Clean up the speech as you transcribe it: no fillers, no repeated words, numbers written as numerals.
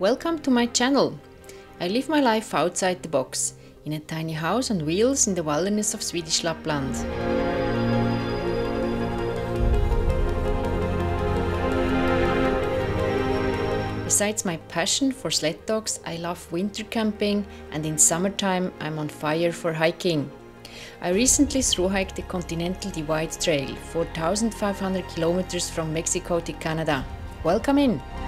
Welcome to my channel. I live my life outside the box, in a tiny house on wheels in the wilderness of Swedish Lapland. Besides my passion for sled dogs, I love winter camping, and in summertime I'm on fire for hiking. I recently thru-hiked the Continental Divide Trail, 4,500 kilometers from Mexico to Canada. Welcome in!